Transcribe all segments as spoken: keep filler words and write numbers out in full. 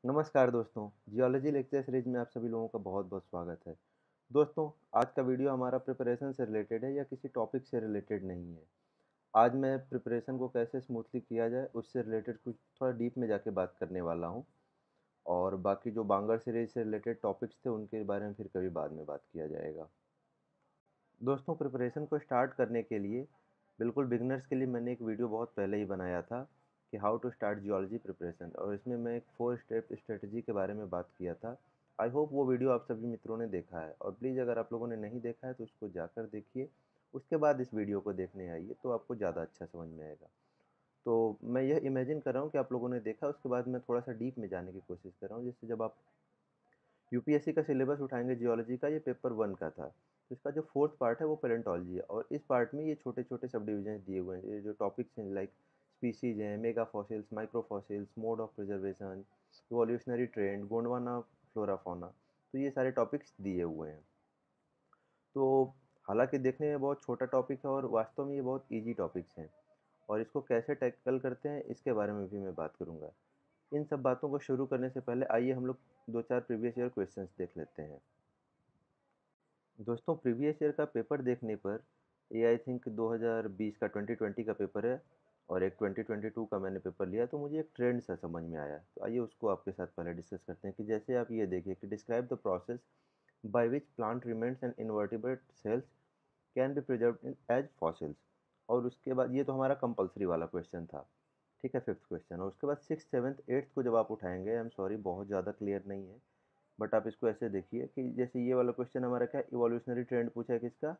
नमस्कार दोस्तों, geology lecture series में आप सभी लोगों का बहुत-बहुत स्वागत है। दोस्तों, आज का वीडियो हमारा प्रिपरेशन से रिलेटेड है या किसी टॉपिक से रिलेटेड नहीं है। आज मैं प्रिपरेशन को कैसे स्मूथली किया जाए, उससे रिलेटेड कुछ थोड़ा डीप में जाके बात करने वाला हूँ और बाकी जो बांगर सीरीज से रिलेटेड टॉपिक्स थे, उनके बारे में फिर कभी बाद में बात किया जाएगा। दोस्तों, प्रिपरेशन को स्टार्ट करने के लिए बिल्कुल बिगिनर्स के लिए मैंने एक वीडियो बहुत पहले ही बनाया था कि how to start geology preparation, और इसमें मैं एक फोर स्टेप स्ट्रेटजी के बारे में बात किया था। आई होप वो वीडियो आप सभी मित्रों ने देखा है, और प्लीज़ अगर आप लोगों ने नहीं देखा है तो उसको जाकर देखिए, उसके बाद इस वीडियो को देखने आइए तो आपको ज़्यादा अच्छा समझ में आएगा। तो मैं यह इमेजिन कर रहा हूँ कि आप लोगों ने देखा, उसके बाद मैं थोड़ा सा डीप में जाने की कोशिश कर रहा हूँ, जिससे जब आप यूपीएससी का सिलेबस उठाएंगे जियोलॉजी का, ये पेपर वन का था, तो इसका जो फोर्थ पार्ट है वो पैलेंटोलॉजी है, और इस पार्ट में ये छोटे छोटे सब डिविजन दिए हुए हैं। ये जो टॉपिक्स हैं लाइक स्पीसीज हैं, mega fossils, micro fossils, mode of preservation, evolutionary trend, Gondwana, flora fauna, तो ये सारे टॉपिक्स दिए हुए हैं। तो हालांकि देखने में बहुत छोटा टॉपिक है और वास्तव में ये बहुत ईजी टॉपिक्स हैं, और इसको कैसे टैकल करते हैं इसके बारे में भी मैं बात करूंगा। इन सब बातों को शुरू करने से पहले आइए हम लोग दो चार प्रीवियस ईयर क्वेश्चंस देख लेते हैं। दोस्तों, प्रीवियस ईयर का पेपर देखने पर ये आई थिंक दो हज़ार बीस का ट्वेंटी ट्वेंटी का पेपर है, और एक ट्वेंटी ट्वेंटी टू का मैंने पेपर लिया, तो मुझे एक ट्रेंड सा समझ में आया। तो आइए उसको आपके साथ पहले डिस्कस करते हैं कि जैसे आप ये देखिए कि describe the process by which plant remains and invertebrate cells can be preserved in as fossils. और उसके बाद ये तो हमारा कंपलसरी वाला क्वेश्चन था, ठीक है, फिफ्थ क्वेश्चन। और उसके बाद सिक्स सेवन्थ एट्थ को जब आप उठाएंगे, आई एम सॉरी बहुत ज़्यादा क्लियर नहीं है, बट आप इसको ऐसे देखिए कि जैसे ये वाला क्वेश्चन हमारा क्या, इवोल्यूशनरी ट्रेंड पूछा है किसका,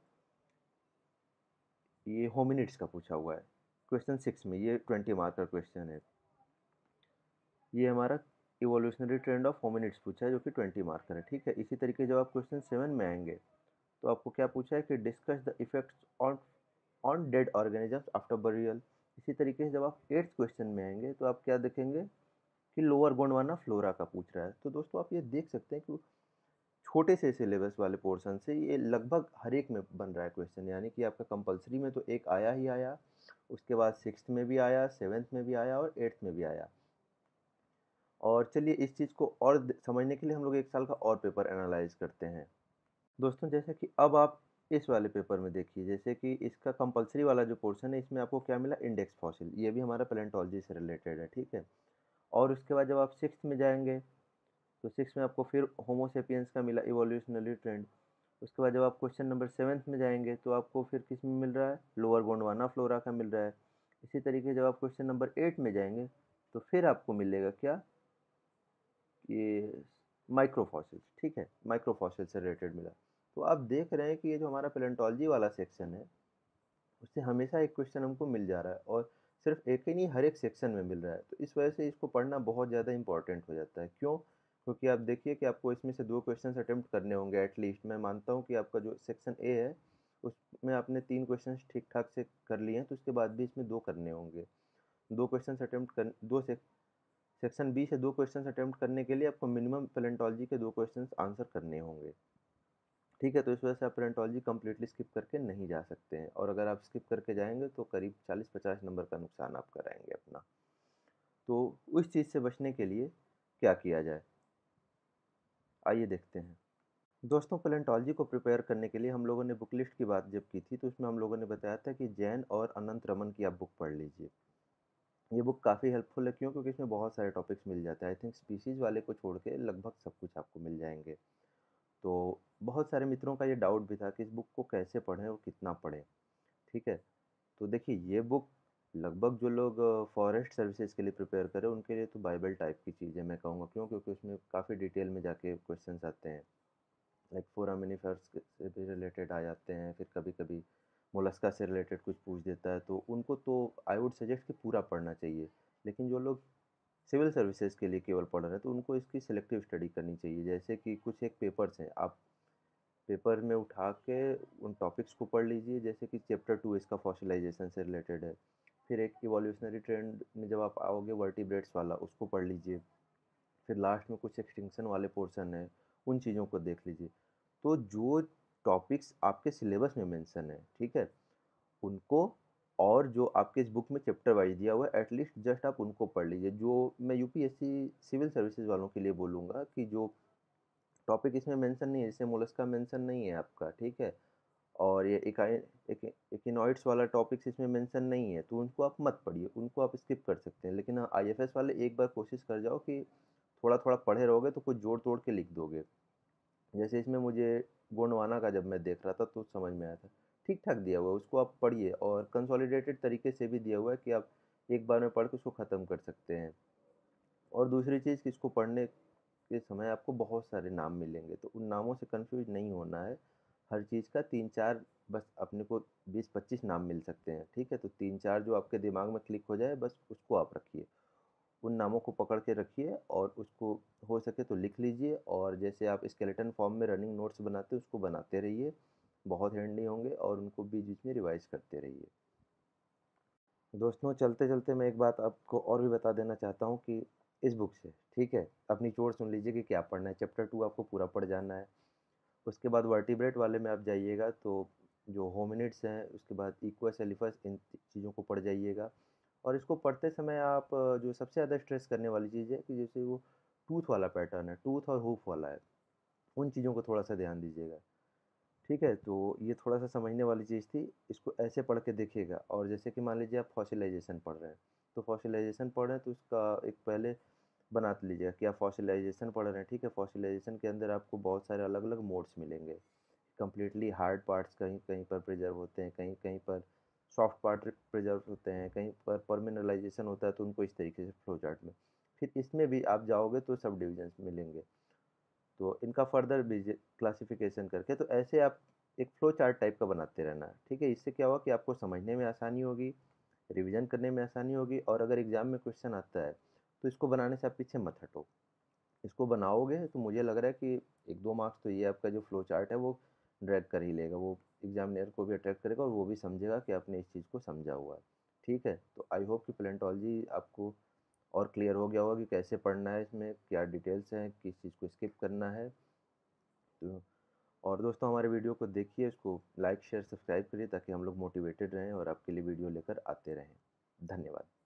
ये होमिनिड्स का पूछा हुआ है क्वेश्चन सिक्स में, ये ट्वेंटी मार्क का क्वेश्चन है। ये हमारा इवोल्यूशनरी ट्रेंड ऑफ होमिनिड्स पूछा है जो कि ट्वेंटी मार्क का है, ठीक है। इसी तरीके जब आप क्वेश्चन सेवन में आएंगे तो आपको क्या पूछा है कि discuss the effects on on dead organisms after burial. इसी तरीके से जब आप एट्थ क्वेश्चन में आएंगे तो आप क्या देखेंगे कि लोअर गोंडवाना फ्लोरा का पूछ रहा है। तो दोस्तों आप ये देख सकते हैं कि छोटे से सिलेबस वाले पोर्शन से ये लगभग हर एक में बन रहा है क्वेश्चन, यानी कि आपका कंपलसरी में तो एक आया ही आया, उसके बाद सिक्स्थ में भी आया, सेवन्थ में भी आया और एट्थ में भी आया। और चलिए इस चीज़ को और द- समझने के लिए हम लोग एक साल का और पेपर एनालाइज करते हैं। दोस्तों, जैसे कि अब आप इस वाले पेपर में देखिए, जैसे कि इसका कंपलसरी वाला जो पोर्शन है, इसमें आपको क्या मिला, इंडेक्स फॉसिल, ये भी हमारा पैलेंटोलॉजी से रिलेटेड है, ठीक है। और उसके बाद जब आप सिक्स्थ में जाएंगे तो सिक्स में आपको फिर होमोसेपियंस का मिला इवोल्यूशनरी ट्रेंड। उसके बाद जब आप क्वेश्चन नंबर सेवन्थ में जाएंगे तो आपको फिर किस में मिल रहा है, लोअर गोंडवाना फ्लोरा का मिल रहा है। इसी तरीके से जब आप क्वेश्चन नंबर एट में जाएंगे तो फिर आपको मिलेगा क्या, ये माइक्रोफॉसिल्स, ठीक है, माइक्रोफॉसिल से रिलेटेड मिला। तो आप देख रहे हैं कि ये जो हमारा पेलेंटोलॉजी वाला सेक्शन है, उससे हमेशा एक क्वेश्चन हमको मिल जा रहा है, और सिर्फ एक ही नहीं, हर एक सेक्शन में मिल रहा है। तो इस वजह से इसको पढ़ना बहुत ज़्यादा इंपॉर्टेंट हो जाता है। क्यों? क्योंकि आप देखिए कि आपको इसमें से दो क्वेश्चन अटेम्प्ट करने होंगे एटलीस्ट। मैं मानता हूँ कि आपका जो सेक्शन ए है उसमें आपने तीन क्वेश्चन ठीक ठाक से कर लिए हैं, तो उसके बाद भी इसमें दो करने होंगे। दो क्वेश्चन अटेम्प्ट कर दो से सेक्शन बी से दो क्वेश्चन अटेम्प्ट करने के लिए आपको मिनिमम पेलेंटोलॉजी के दो क्वेश्चन आंसर करने होंगे, ठीक है। तो इस वजह से आप पेलेंटोलॉजी कम्प्लीटली स्किप करके नहीं जा सकते हैं, और अगर आप स्किप करके जाएंगे तो करीब चालीस पचास नंबर का नुकसान आप कराएंगे अपना। तो उस चीज़ से बचने के लिए क्या किया जाए, आइए देखते हैं। दोस्तों, पेलेंटोलॉजी को प्रिपेयर करने के लिए हम लोगों ने बुक लिस्ट की बात जब की थी, तो उसमें हम लोगों ने बताया था कि जैन और अनंत रमन की आप बुक पढ़ लीजिए। ये बुक काफ़ी हेल्पफुल है, क्यों? क्योंकि इसमें बहुत सारे टॉपिक्स मिल जाते हैं। आई थिंक स्पीसीज़ वाले को छोड़ के लगभग सब कुछ आपको मिल जाएंगे। तो बहुत सारे मित्रों का ये डाउट भी था कि इस बुक को कैसे पढ़ें और कितना पढ़ें, ठीक है। तो देखिए, ये बुक लगभग जो लोग फॉरेस्ट सर्विसेज के लिए प्रिपेयर करें उनके लिए तो बाइबल टाइप की चीज़ है, मैं कहूँगा। क्यों? क्योंकि उसमें काफ़ी डिटेल में जाके क्वेश्चंस आते हैं, लाइक फोरामिनिफर्स से भी रिलेटेड आ जाते हैं, फिर कभी कभी मोलस्का से रिलेटेड कुछ पूछ देता है, तो उनको तो आई वुड सजेस्ट कि पूरा पढ़ना चाहिए। लेकिन जो लोग सिविल सर्विसेज के लिए केवल पढ़ रहे हैं तो उनको इसकी सिलेक्टिव स्टडी करनी चाहिए। जैसे कि कुछ एक पेपर्स हैं, आप पेपर में उठा के उन टॉपिक्स को पढ़ लीजिए। जैसे कि चैप्टर टू इसका फॉसिलाइजेशन से रिलेटेड है, फिर एक इवोल्यूशनरी ट्रेंड में जब आप आओगे वर्टिब्रेट्स वाला, उसको पढ़ लीजिए। फिर लास्ट में कुछ एक्सटिंक्शन वाले पोर्शन है, उन चीज़ों को देख लीजिए। तो जो टॉपिक्स आपके सिलेबस में मेंशन है, ठीक है, उनको और जो आपके इस बुक में चैप्टर वाइज दिया हुआ है एटलीस्ट जस्ट आप उनको पढ़ लीजिए। जो मैं यूपीएससी सिविल सर्विसेज वालों के लिए बोलूँगा कि जो टॉपिक इसमें मेंशन नहीं है, जैसे मोलस्का मेंशन नहीं है आपका, ठीक है, और ये इकाई एक इकिनॉइड्स वाला टॉपिक्स इसमें मेंशन नहीं है, तो उनको आप मत पढ़िए, उनको आप स्किप कर सकते हैं। लेकिन हाँ, आईएफएस वाले एक बार कोशिश कर जाओ कि थोड़ा-थोड़ा पढ़े रहोगे तो कुछ जोड़-तोड़ के लिख दोगे। जैसे इसमें मुझे गोंडवाना का जब मैं देख रहा था तो समझ में आया था। ठीक-ठाक दिया हुआ है, उसको आप पढ़िए और कंसोलिडेटेड तरीके से भी दिया हुआ है कि आप एक बार में पढ़ के उसको ख़त्म कर सकते हैं। और दूसरी चीज़ कि इसको पढ़ने के समय आपको बहुत सारे नाम मिलेंगे, तो उन नामों से कन्फ्यूज़ नहीं होना है। हर चीज़ का तीन चार बस अपने को बीस पच्चीस नाम मिल सकते हैं, ठीक है? तो तीन चार जो आपके दिमाग में क्लिक हो जाए बस उसको आप रखिए। उन नामों को पकड़ के रखिए और उसको हो सके तो लिख लीजिए और जैसे आप स्केलेटन फॉर्म में रनिंग नोट्स बनाते हो उसको बनाते रहिए, बहुत हैंडी होंगे और उनको बीच-बीच में रिवाइज़ करते रहिए। दोस्तों चलते-चलते मैं एक बात आपको और भी बता देना चाहता हूँ कि इस बुक से, ठीक है, अपनी चोट सुन लीजिए कि क्या पढ़ना है। चैप्टर टू आपको पूरा पढ़ जाना है। उसके बाद वर्टिब्रेट वाले में आप जाइएगा तो जो होमिनिड्स हैं, उसके बाद इक्वस, एलिफस इन चीज़ों को पढ़ जाइएगा। और इसको पढ़ते समय आप अ, जो सबसे ज़्यादा स्ट्रेस करने वाली चीज़ है कि जैसे वो टूथ वाला पैटर्न है, टूथ और हूफ वाला है, उन चीज़ों को थोड़ा-सा ध्यान दीजिएगा। ठीक है, तो ये थोड़ा-सा समझने वाली चीज़ थी, इसको ऐसे पढ़ के देखिएगा। और जैसे कि मान लीजिए आप फॉसिलाइज़ेशन पढ़ रहे हैं, तो फॉसिलाइज़ेशन पढ़ रहे हैं तो उसका एक पहले बना लीजिएगा कि आप फॉसिलाइज़ेशन पढ़ रहे हैं, ठीक है? फॉसिलाइज़ेशन के अंदर आपको बहुत सारे अलग-अलग मोड्स मिलेंगे। कंप्लीटली हार्ड पार्ट्स कहीं-कहीं पर प्रिज़र्व होते हैं, कहीं-कहीं पर सॉफ्ट पार्ट प्रिज़र्व होते हैं, कहीं पर परमिनलाइज़ेशन होता है तो उनको इस तरीके से फ्लो चार्ट में। फिर इसमें भी आप जाओगे तो सब डिविजन्स मिलेंगे। तो इनका फर्दर बीजिए क्लासिफिकेशन करके, तो ऐसे आप एक फ्लो चार्ट टाइप का बनाते रहना, ठीक है? इससे क्या होगा कि आपको समझने में आसानी होगी, रिवीजन करने में आसानी होगी और अगर एग्ज़ाम में क्वेश्चन आता है, तो इसको बनाने से आप पीछे मत हटो। इसको बनाओगे तो मुझे लग रहा है कि एक दो मार्क्स तो ये आपका जो फ्लो चार्ट है वो ड्रैग कर ही लेगा। वो एग्ज़ामिनर को भी अट्रैक्ट करेगा और वो भी समझेगा कि आपने इस चीज़ को समझा हुआ है। ठीक है? तो आई होप कि पैलेंटोलॉजी आपको और क्लियर हो गया होगा कि कैसे पढ़ना है, इसमें क्या डिटेल्स हैं, किस चीज़ को स्किप करना है। तो और दोस्तों हमारे वीडियो को देखिए, इसको लाइक, शेयर, सब्सक्राइब करिए ताकि हम लोग मोटिवेटेड रहें और आपके लिए वीडियो लेकर आते रहें। धन्यवाद।